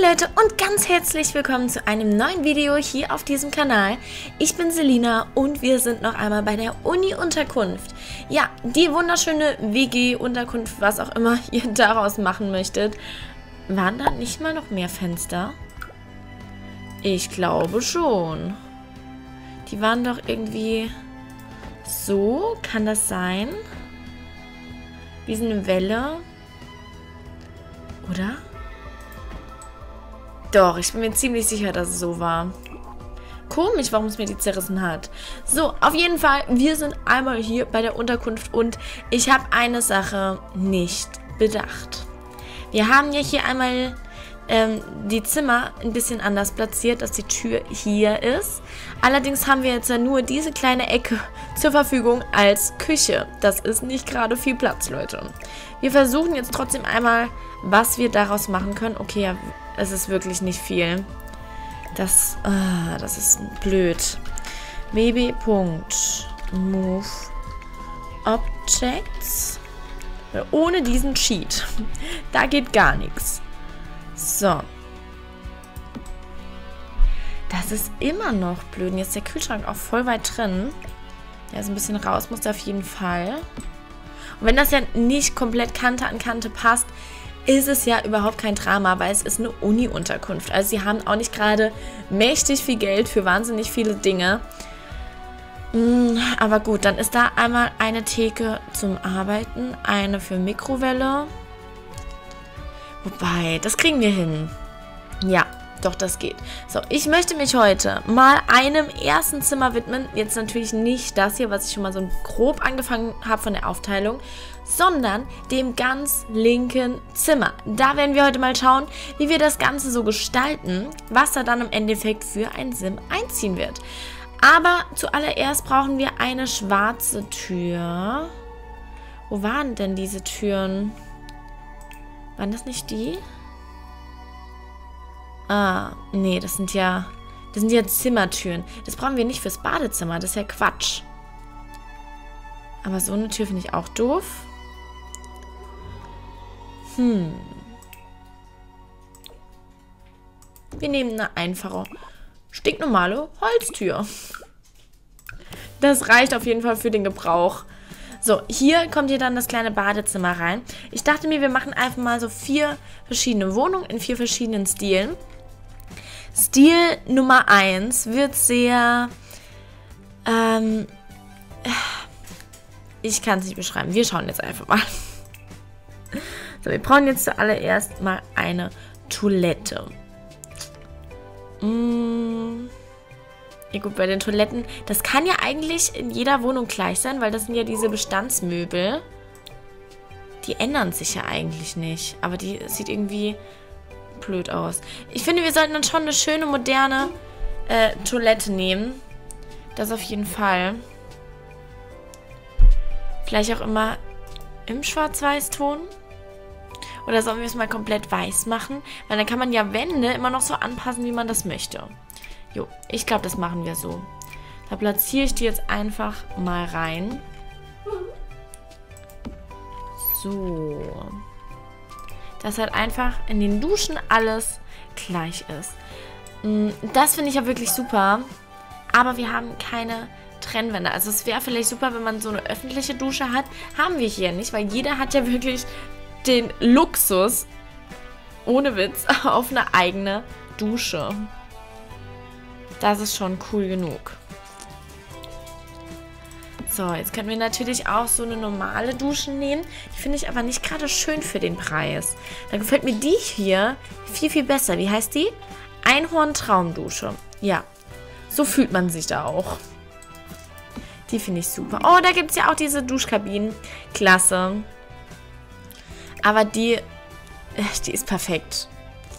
Leute und ganz herzlich willkommen zu einem neuen Video hier auf diesem Kanal. Ich bin Selina und wir sind noch einmal bei der Uni-Unterkunft. Ja, die wunderschöne WG-Unterkunft, was auch immer ihr daraus machen möchtet. Waren da nicht mal noch mehr Fenster? Ich glaube schon. Die waren doch irgendwie so, kann das sein? Wie so eine Welle? Oder? Doch, ich bin mir ziemlich sicher, dass es so war. Komisch, warum es mir die zerrissen hat. So, auf jeden Fall, wir sind einmal hier bei der Unterkunft und ich habe eine Sache nicht bedacht. Wir haben ja hier einmal die Zimmer ein bisschen anders platziert, dass die Tür hier ist. Allerdings haben wir jetzt ja nur diese kleine Ecke zur Verfügung als Küche. Das ist nicht gerade viel Platz, Leute. Wir versuchen jetzt trotzdem einmal, was wir daraus machen können. Okay, ja, es ist wirklich nicht viel. Das ist blöd. Baby.move Objects. Ohne diesen Cheat. Da geht gar nichts. So. Das ist immer noch blöd. Und jetzt ist der Kühlschrank auch voll weit drin. Der ist ein bisschen raus, muss der auf jeden Fall. Und wenn das ja nicht komplett Kante an Kante passt, ist es ja überhaupt kein Drama, weil es ist eine Uni-Unterkunft. Also sie haben auch nicht gerade mächtig viel Geld für wahnsinnig viele Dinge. Aber gut, dann ist da einmal eine Theke zum Arbeiten, eine für Mikrowelle. Wobei, das kriegen wir hin. Ja, doch, das geht. So, ich möchte mich heute mal einem ersten Zimmer widmen. Jetzt natürlich nicht das hier, was ich schon mal so grob angefangen habe von der Aufteilung, sondern dem ganz linken Zimmer. Da werden wir heute mal schauen, wie wir das Ganze so gestalten, was da dann im Endeffekt für ein Sim einziehen wird. Aber zuallererst brauchen wir eine schwarze Tür. Wo waren denn diese Türen? Waren das nicht die? Ah, nee, das sind ja Zimmertüren. Das brauchen wir nicht fürs Badezimmer, das ist ja Quatsch. Aber so eine Tür finde ich auch doof. Wir nehmen eine einfache, stinknormale Holztür. Das reicht auf jeden Fall für den Gebrauch. So, hier kommt hier dann das kleine Badezimmer rein. Ich dachte mir, wir machen einfach mal so 4 verschiedene Wohnungen in 4 verschiedenen Stilen. Stil Nummer 1 wird sehr, ich kann es nicht beschreiben. Wir schauen jetzt einfach mal. So, wir brauchen jetzt zuallererst mal eine Toilette. Ja gut, bei den Toiletten, das kann ja eigentlich in jeder Wohnung gleich sein, weil das sind ja diese Bestandsmöbel. Die ändern sich ja eigentlich nicht, aber die sieht irgendwie blöd aus. Ich finde, wir sollten dann schon eine schöne, moderne Toilette nehmen. Das auf jeden Fall. Vielleicht auch immer im Schwarz-Weiß-Ton. Oder sollen wir es mal komplett weiß machen? Weil dann kann man ja Wände immer noch so anpassen, wie man das möchte. Jo, ich glaube, das machen wir so. Da platziere ich die jetzt einfach mal rein. So. Dass halt einfach in den Duschen alles gleich ist. Das finde ich ja wirklich super. Aber wir haben keine Trennwände. Also es wäre vielleicht super, wenn man so eine öffentliche Dusche hat. Haben wir hier nicht, weil jeder hat ja wirklich den Luxus, ohne Witz, auf eine eigene Dusche. Das ist schon cool genug. So, jetzt können wir natürlich auch so eine normale Dusche nehmen. Die finde ich aber nicht gerade schön für den Preis. Da gefällt mir die hier viel, viel besser. Wie heißt die? Einhorn-Traumdusche. Ja, so fühlt man sich da auch. Die finde ich super. Oh, da gibt es ja auch diese Duschkabinen. Klasse. Aber die ist perfekt.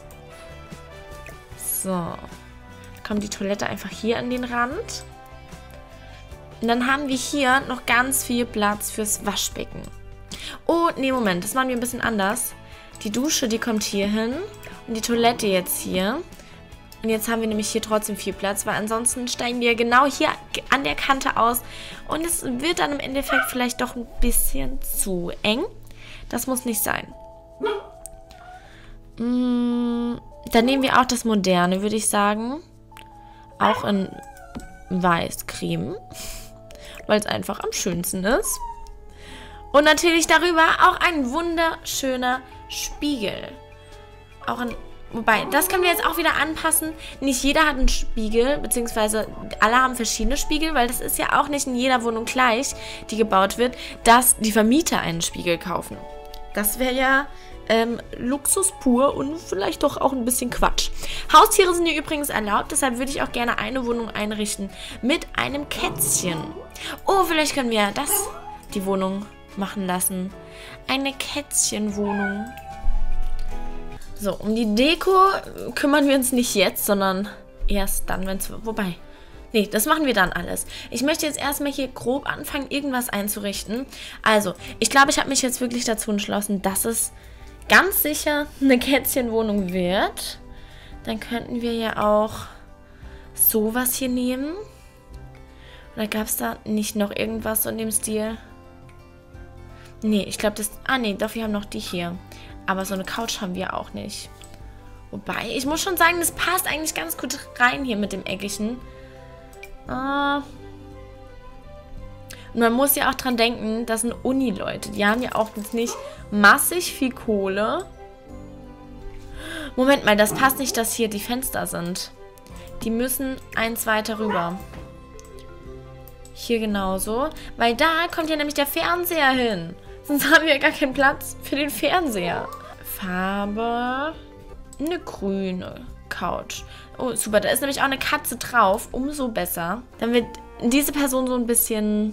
So. Kommt die Toilette einfach hier an den Rand. Und dann haben wir hier noch ganz viel Platz fürs Waschbecken. Oh, nee, Moment. Das machen wir ein bisschen anders. Die Dusche, die kommt hier hin. Und die Toilette jetzt hier. Und jetzt haben wir nämlich hier trotzdem viel Platz, weil ansonsten steigen wir genau hier an der Kante aus. Und es wird dann im Endeffekt vielleicht doch ein bisschen zu eng. Das muss nicht sein. Dann nehmen wir auch das Moderne, würde ich sagen. Auch in Weiß-Creme. Weil es einfach am schönsten ist. Und natürlich darüber auch ein wunderschöner Spiegel. Wobei, das können wir jetzt auch wieder anpassen. Nicht jeder hat einen Spiegel, beziehungsweise alle haben verschiedene Spiegel, weil das ist ja auch nicht in jeder Wohnung gleich, die gebaut wird, dass die Vermieter einen Spiegel kaufen. Das wäre ja Luxus pur und vielleicht doch auch ein bisschen Quatsch. Haustiere sind hier übrigens erlaubt, deshalb würde ich auch gerne eine Wohnung einrichten mit einem Kätzchen. Oh, vielleicht können wir die Wohnung machen lassen. Eine Kätzchenwohnung. So, um die Deko kümmern wir uns nicht jetzt, sondern erst dann, wenn es... Wobei, nee, das machen wir dann alles. Ich möchte jetzt erstmal hier grob anfangen, irgendwas einzurichten. Also, ich glaube, ich habe mich jetzt wirklich dazu entschlossen, dass es ganz sicher eine Kätzchenwohnung wird. Dann könnten wir ja auch sowas hier nehmen. Oder gab es da nicht noch irgendwas so in dem Stil? Nee, ich glaube, das... Ah, nee, doch, wir haben noch die hier. Aber so eine Couch haben wir auch nicht. Wobei, ich muss schon sagen, das passt eigentlich ganz gut rein hier mit dem Eckigen. Und man muss ja auch dran denken, das sind Uni-Leute. Die haben ja auch jetzt nicht massig viel Kohle. Moment mal, das passt nicht, dass hier die Fenster sind. Die müssen eins weiter rüber. Hier genauso. Weil da kommt ja nämlich der Fernseher hin. Sonst haben wir gar keinen Platz für den Fernseher. Farbe. Eine grüne Couch. Oh, super. Da ist nämlich auch eine Katze drauf. Umso besser. Dann wird diese Person so ein bisschen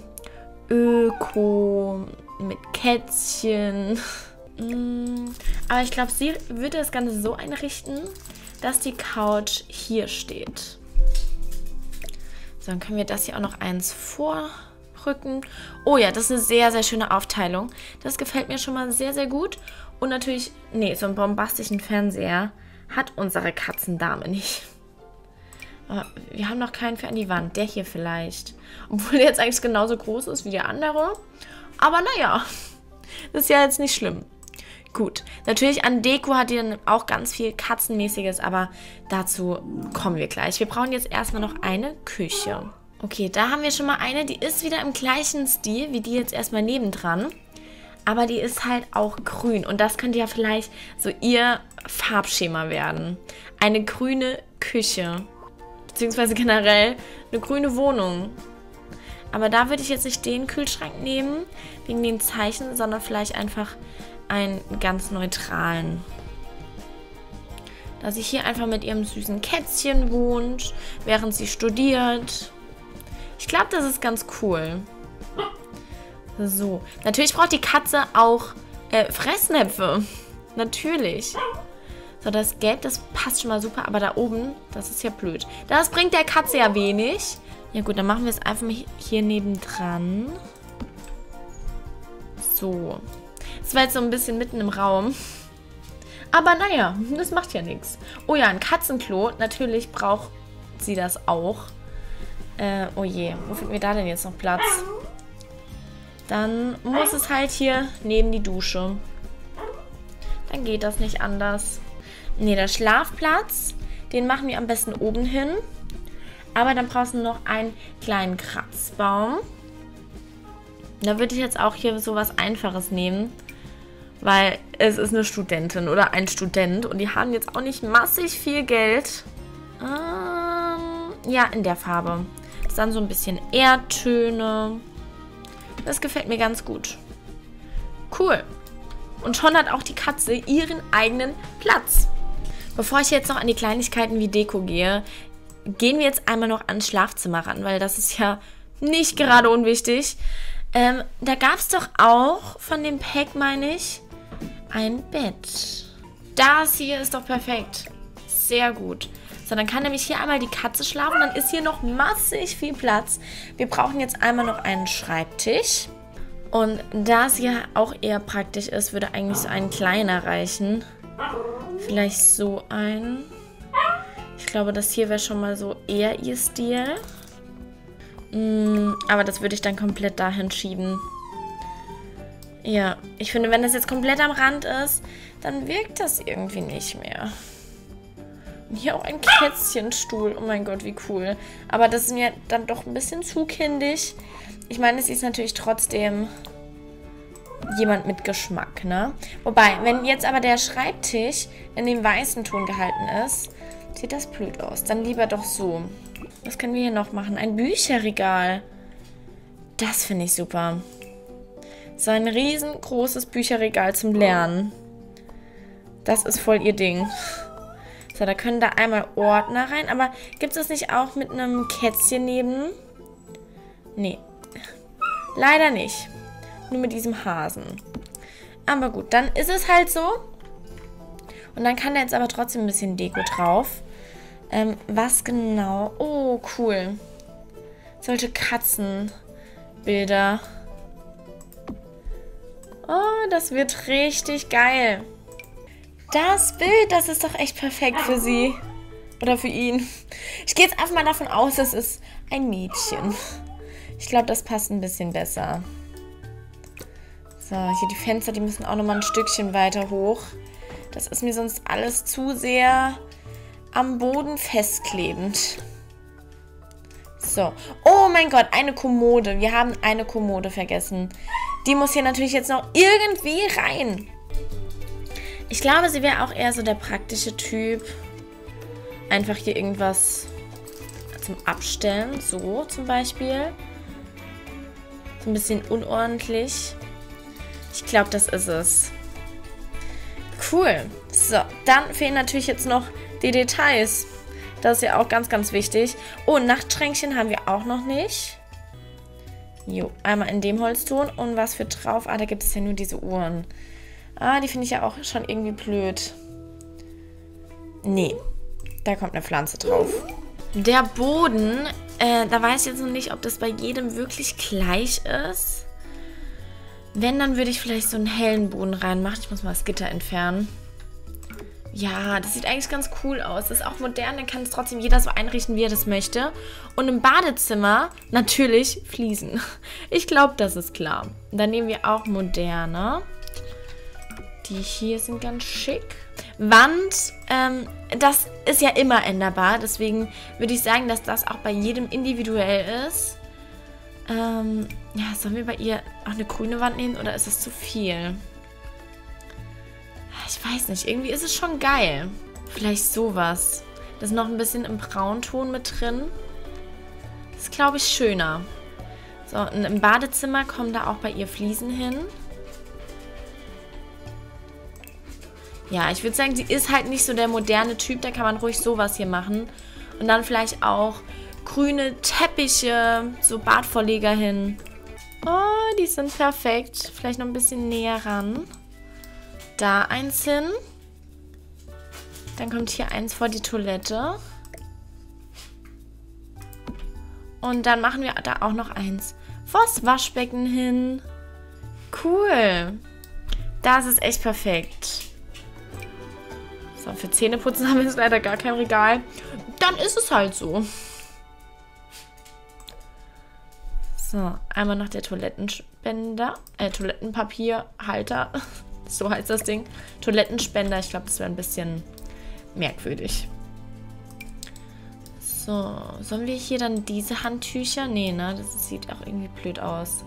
Öko mit Kätzchen. Aber ich glaube, sie würde das Ganze so einrichten, dass die Couch hier steht. So, dann können wir das hier auch noch eins vorrücken. Oh ja, das ist eine sehr, sehr schöne Aufteilung. Das gefällt mir schon mal sehr, sehr gut. Und natürlich, nee, so einen bombastischen Fernseher hat unsere Katzendame nicht. Aber wir haben noch keinen für an die Wand. Der hier vielleicht. Obwohl der jetzt eigentlich genauso groß ist wie der andere. Aber naja, das ist ja jetzt nicht schlimm. Gut, natürlich an Deko hat die dann auch ganz viel Katzenmäßiges, aber dazu kommen wir gleich. Wir brauchen jetzt erstmal noch eine Küche. Okay, da haben wir schon mal eine, die ist wieder im gleichen Stil wie die jetzt erstmal nebendran. Aber die ist halt auch grün und das könnte ja vielleicht so ihr Farbschema werden. Eine grüne Küche, beziehungsweise generell eine grüne Wohnung. Aber da würde ich jetzt nicht den Kühlschrank nehmen, wegen den Zeichen, sondern vielleicht einfach einen ganz neutralen. Da sie hier einfach mit ihrem süßen Kätzchen wohnt, während sie studiert. Ich glaube, das ist ganz cool. So, natürlich braucht die Katze auch Fressnäpfe. Natürlich. So, das Gelb, das passt schon mal super, aber da oben, das ist ja blöd. Das bringt der Katze ja wenig. Ja gut, dann machen wir es einfach mal hier nebendran. So. Das war jetzt so ein bisschen mitten im Raum. Aber naja, das macht ja nichts. Oh ja, ein Katzenklo. Natürlich braucht sie das auch. Oh je, wo finden wir da denn jetzt noch Platz? Dann muss es halt hier neben die Dusche. Dann geht das nicht anders. Ne, der Schlafplatz, den machen wir am besten oben hin. Aber dann brauchst du noch einen kleinen Kratzbaum. Da würde ich jetzt auch hier sowas Einfaches nehmen. Weil es ist eine Studentin oder ein Student. Und die haben jetzt auch nicht massig viel Geld. Ja, in der Farbe. Das ist dann so ein bisschen Erdtöne. Das gefällt mir ganz gut. Cool. Und schon hat auch die Katze ihren eigenen Platz. Bevor ich jetzt noch an die Kleinigkeiten wie Deko gehe, gehen wir jetzt einmal noch ans Schlafzimmer ran, weil das ist ja nicht gerade unwichtig. Da gab es doch auch von dem Pack, meine ich, ein Bett. Das hier ist doch perfekt. Sehr gut. So, dann kann nämlich hier einmal die Katze schlafen. Dann ist hier noch massig viel Platz. Wir brauchen jetzt einmal noch einen Schreibtisch. Und da es ja auch eher praktisch ist, würde eigentlich so ein kleiner reichen. Vielleicht so ein. Ich glaube, das hier wäre schon mal so eher ihr Stil. Aber das würde ich dann komplett dahin schieben. Ja, ich finde, wenn das jetzt komplett am Rand ist, dann wirkt das irgendwie nicht mehr. Hier auch ein Kätzchenstuhl. Oh mein Gott, wie cool. Aber das ist mir dann doch ein bisschen zu kindisch. Ich meine, es ist natürlich trotzdem jemand mit Geschmack, ne? Wobei, wenn jetzt aber der Schreibtisch in dem weißen Ton gehalten ist, sieht das blöd aus. Dann lieber doch so. Was können wir hier noch machen? Ein Bücherregal. Das finde ich super. So ein riesengroßes Bücherregal zum Lernen. Das ist voll ihr Ding. So, da können da einmal Ordner rein. Aber gibt es das nicht auch mit einem Kätzchen neben? Nee. Leider nicht. Nur mit diesem Hasen. Aber gut, dann ist es halt so. Und dann kann da jetzt aber trotzdem ein bisschen Deko drauf. Was genau? Oh, cool. Solche Katzenbilder. Oh, das wird richtig geil. Das Bild, das ist doch echt perfekt für sie. Oder für ihn. Ich gehe jetzt einfach mal davon aus, es ist ein Mädchen. Ich glaube, das passt ein bisschen besser. So, hier die Fenster, die müssen auch nochmal ein Stückchen weiter hoch. Das ist mir sonst alles zu sehr am Boden festklebend. So. Oh mein Gott, eine Kommode. Wir haben eine Kommode vergessen. Die muss hier natürlich jetzt noch irgendwie rein. Ich glaube, sie wäre auch eher so der praktische Typ. Einfach hier irgendwas zum Abstellen. So zum Beispiel. So ein bisschen unordentlich. Ich glaube, das ist es. Cool. So, dann fehlen natürlich jetzt noch die Details. Das ist ja auch ganz, ganz wichtig. Oh, Nachtschränkchen haben wir auch noch nicht. Jo, einmal in dem Holzton. Und was für drauf? Ah, da gibt es ja nur diese Uhren. Ah, die finde ich ja auch schon irgendwie blöd. Nee, da kommt eine Pflanze drauf. Der Boden, da weiß ich jetzt noch nicht, ob das bei jedem wirklich gleich ist. Wenn, dann würde ich vielleicht so einen hellen Boden reinmachen. Ich muss mal das Gitter entfernen. Ja, das sieht eigentlich ganz cool aus. Das ist auch modern, dann kann es trotzdem jeder so einrichten, wie er das möchte. Und im Badezimmer natürlich Fliesen. Ich glaube, das ist klar. Und dann nehmen wir auch moderne. Die hier sind ganz schick. Wand, das ist ja immer änderbar. Deswegen würde ich sagen, dass das auch bei jedem individuell ist. Ja, sollen wir bei ihr auch eine grüne Wand nehmen oder ist das zu viel? Ich weiß nicht, irgendwie ist es schon geil. Vielleicht sowas. Das ist noch ein bisschen im Braunton mit drin. Das ist, glaube ich, schöner. So, und im Badezimmer kommen da auch bei ihr Fliesen hin. Ja, ich würde sagen, sie ist halt nicht so der moderne Typ. Da kann man ruhig sowas hier machen. Und dann vielleicht auch grüne Teppiche, so Badvorleger hin. Oh, die sind perfekt. Vielleicht noch ein bisschen näher ran. Da eins hin. Dann kommt hier eins vor die Toilette. Und dann machen wir da auch noch eins vors Waschbecken hin. Cool. Das ist echt perfekt. So, für Zähneputzen haben wir jetzt leider gar kein Regal. Dann ist es halt so. So, einmal noch der Toilettenspender. Toilettenpapierhalter. So heißt das Ding. Toilettenspender. Ich glaube, das wäre ein bisschen merkwürdig. So, sollen wir hier dann diese Handtücher? Nee, ne? Das sieht auch irgendwie blöd aus.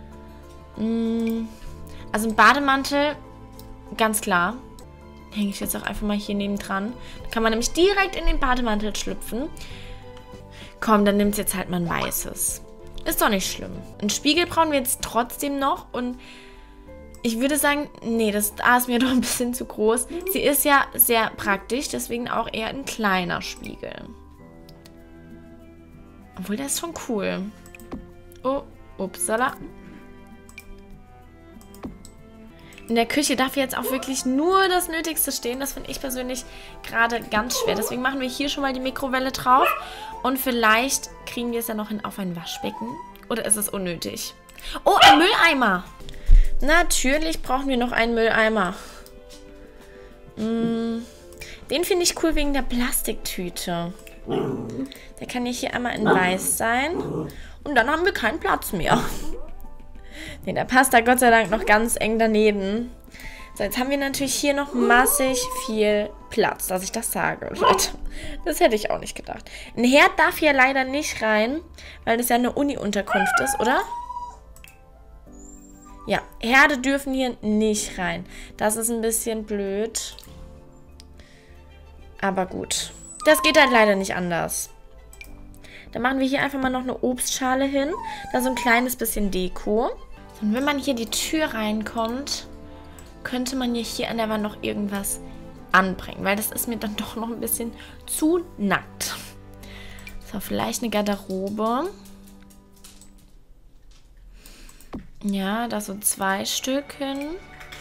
Also ein Bademantel, ganz klar. Hänge ich jetzt auch einfach mal hier nebendran. Da kann man nämlich direkt in den Bademantel schlüpfen. Komm, dann nimmt es jetzt halt mal ein weißes. Ist doch nicht schlimm. Einen Spiegel brauchen wir jetzt trotzdem noch. Und ich würde sagen, nee, das da ist mir doch ein bisschen zu groß. Sie ist ja sehr praktisch, deswegen auch eher ein kleiner Spiegel. Obwohl, der ist schon cool. Oh, upsala. In der Küche darf jetzt auch wirklich nur das Nötigste stehen. Das finde ich persönlich gerade ganz schwer. Deswegen machen wir hier schon mal die Mikrowelle drauf. Und vielleicht kriegen wir es ja noch hin auf ein Waschbecken. Oder ist es unnötig? Oh, ein Mülleimer. Natürlich brauchen wir noch einen Mülleimer. Den finde ich cool wegen der Plastiktüte. Der kann ja hier einmal in weiß sein. Und dann haben wir keinen Platz mehr. Ne, der passt da Gott sei Dank noch ganz eng daneben. So, jetzt haben wir natürlich hier noch massig viel Platz, dass ich das sage, Leute. Das hätte ich auch nicht gedacht. Ein Herd darf hier leider nicht rein, weil das ja eine Uni-Unterkunft ist, oder? Ja, Herde dürfen hier nicht rein. Das ist ein bisschen blöd. Aber gut. Das geht halt leider nicht anders. Dann machen wir hier einfach mal noch eine Obstschale hin. Da so ein kleines bisschen Deko. Und wenn man hier die Tür reinkommt, könnte man hier an der Wand noch irgendwas anbringen. Weil das ist mir dann doch noch ein bisschen zu nackt. So, vielleicht eine Garderobe. Ja, da so 2 Stück hin.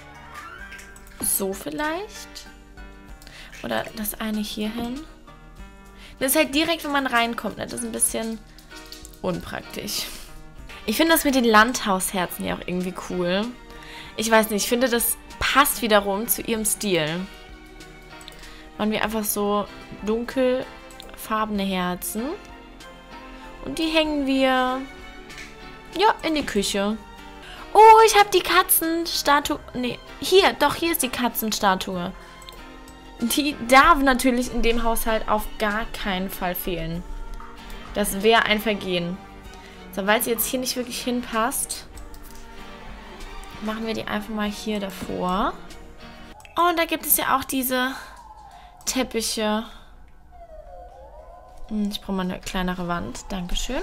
So vielleicht. Oder das eine hier hin. Das ist halt direkt, wenn man reinkommt. Ne? Das ist ein bisschen unpraktisch. Ich finde das mit den Landhausherzen ja auch irgendwie cool. Ich weiß nicht, ich finde, das passt wiederum zu ihrem Stil. Machen wir einfach so dunkelfarbene Herzen. Und die hängen wir, ja, in die Küche. Oh, ich habe die Katzenstatue. Nee, hier ist die Katzenstatue. Die darf natürlich in dem Haushalt auf gar keinen Fall fehlen. Das wäre ein Vergehen. So, weil sie jetzt hier nicht wirklich hinpasst, machen wir die einfach mal hier davor. Oh, und da gibt es ja auch diese Teppiche. Ich brauche mal eine kleinere Wand. Dankeschön.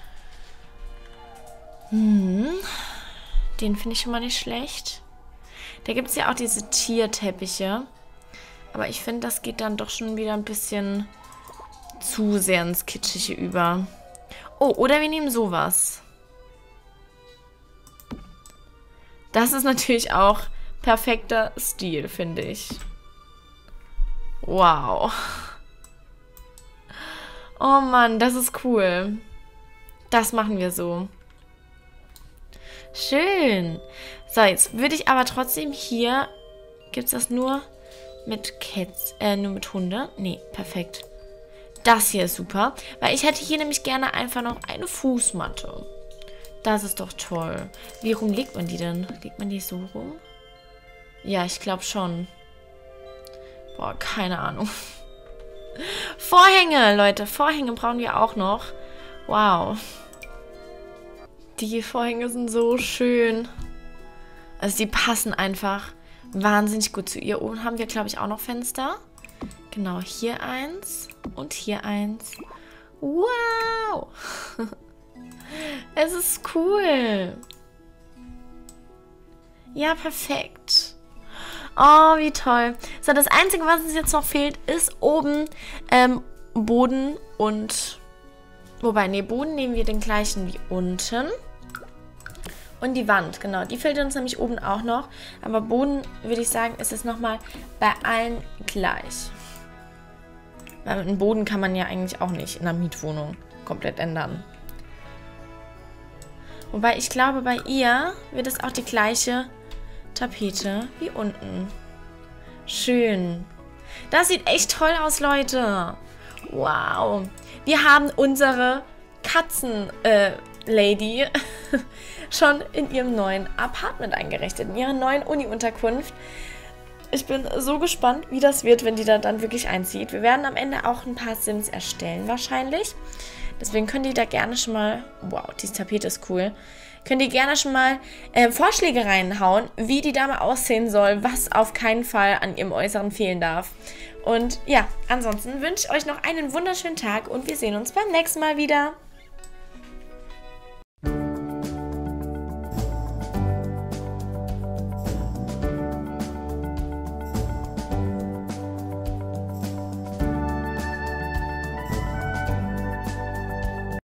Den finde ich schon mal nicht schlecht. Da gibt es ja auch diese Tierteppiche. Aber ich finde, das geht dann doch schon wieder ein bisschen zu sehr ins Kitschige über. Oh, oder wir nehmen sowas. Das ist natürlich auch perfekter Stil, finde ich. Wow. Oh Mann, das ist cool. Das machen wir so. Schön. So, jetzt würde ich aber trotzdem hier... Gibt es das nur mit Cats? Nur mit Hunde? Nee, perfekt. Das hier ist super. Weil ich hätte hier nämlich gerne einfach noch eine Fußmatte. Das ist doch toll. Wie rum legt man die denn? Legt man die so rum? Ja, ich glaube schon. Boah, keine Ahnung. Vorhänge, Leute. Vorhänge brauchen wir auch noch. Wow. Die Vorhänge sind so schön. Also die passen einfach wahnsinnig gut zu ihr. Oben haben wir, glaube ich, auch noch Fenster. Genau, hier eins und hier eins. Wow. Es ist cool. Ja, perfekt. Oh, wie toll. So, das Einzige, was uns jetzt noch fehlt, ist oben Boden und... Wobei, nee, Boden nehmen wir den gleichen wie unten. Und die Wand, genau. Die fehlt uns nämlich oben auch noch. Aber Boden, würde ich sagen, ist es nochmal bei allen gleich. Weil mit dem Boden kann man ja eigentlich auch nicht in einer Mietwohnung komplett ändern. Wobei, ich glaube, bei ihr wird es auch die gleiche Tapete wie unten. Schön. Das sieht echt toll aus, Leute. Wow. Wir haben unsere Katzen-Lady schon in ihrem neuen Apartment eingerichtet, in ihrer neuen Uni-Unterkunft. Ich bin so gespannt, wie das wird, wenn die da dann wirklich einzieht. Wir werden am Ende auch ein paar Sims erstellen wahrscheinlich. Deswegen könnt ihr da gerne schon mal... Wow, diese Tapete ist cool. Könnt ihr gerne schon mal Vorschläge reinhauen, wie die Dame aussehen soll, was auf keinen Fall an ihrem Äußeren fehlen darf. Und ja, ansonsten wünsche ich euch noch einen wunderschönen Tag und wir sehen uns beim nächsten Mal wieder.